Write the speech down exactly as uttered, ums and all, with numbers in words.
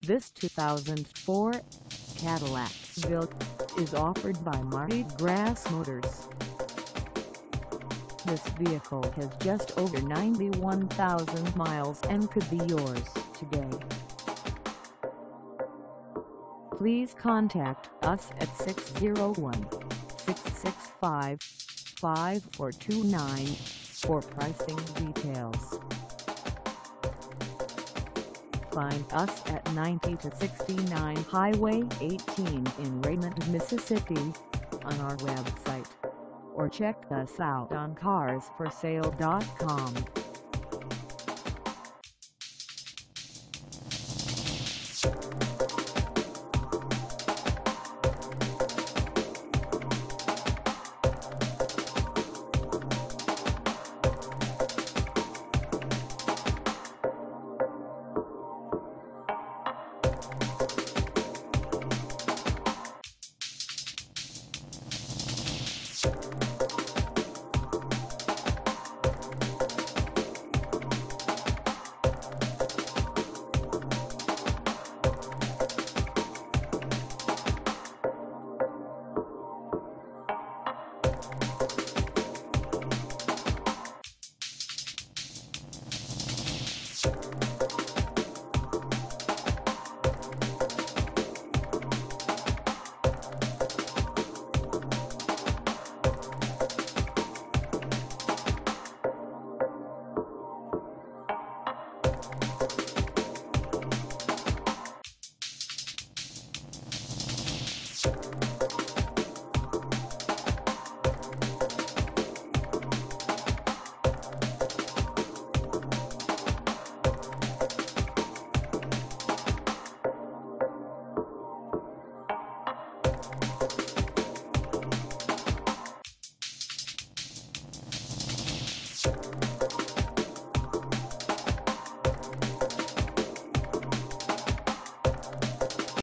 This two thousand four Cadillac DeVille is offered by Mardi Gras Motors. This vehicle has just over ninety-one thousand miles and could be yours today. Please contact us at six oh one, six six five, five four two nine for pricing details. Find us at ninety to sixty-nine Highway eighteen in Raymond, Mississippi, on our website, or check us out on cars for sale dot com. You